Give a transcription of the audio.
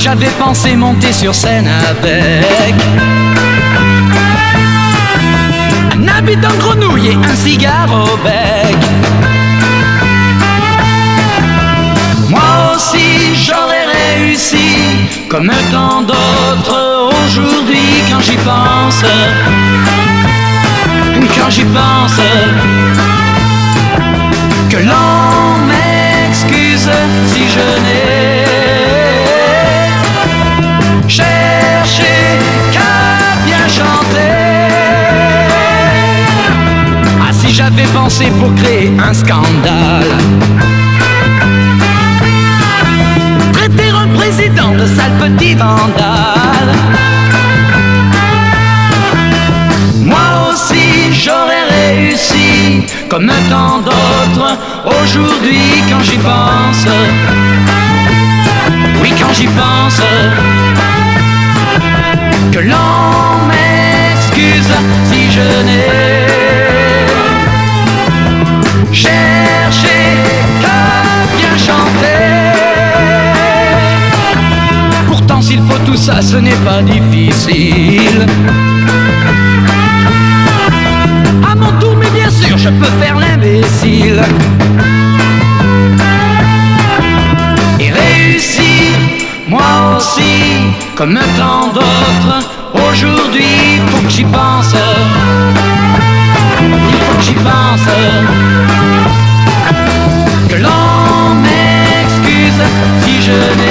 j'avais pensé monter sur scène avec un habit en grenouille et un cigare au bec. Moi aussi j'aurais réussi comme tant d'autres aujourd'hui quand j'y pense. Quand j'y pense, que l'on m'excuse si je n'ai cherché qu'à bien chanter. Ah, si j'avais pensé pour créer un scandale, traiter un président de sale petit vandale. Moi aussi j'aurais réussi comme tant d'autres aujourd'hui quand j'y pense. Oui, quand j'y pense, que l'on m'excuse si je n'ai cherché qu'à bien chanter. Pourtant s'il faut tout ça, ce n'est pas difficile. À mon tour, mais bien sûr, je peux faire l'imbécile. Et réussir, moi aussi, comme tant d'autres. Aujourd'hui, faut que j'y pense. Il faut que j'y pense. Que l'on m'excuse si je n'ai